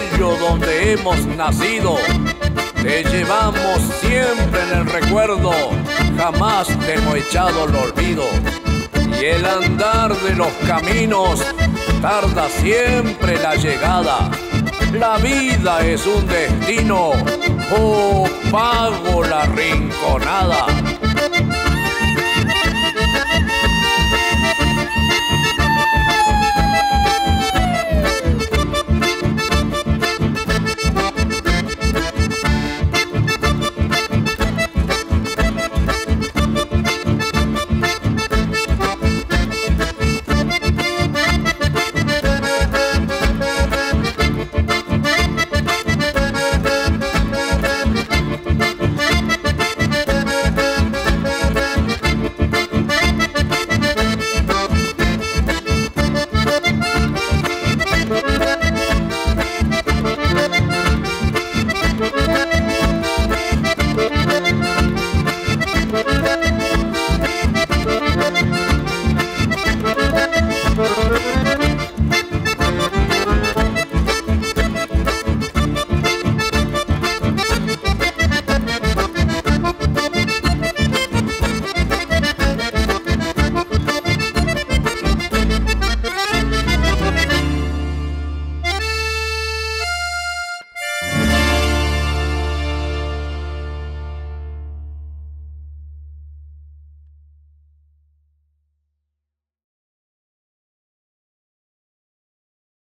bello donde hemos nacido. Te llevamos siempre en el recuerdo, jamás te hemos echado el olvido. Y el andar de los caminos tarda siempre la llegada. La vida es un destino, oh, pago la rinconada.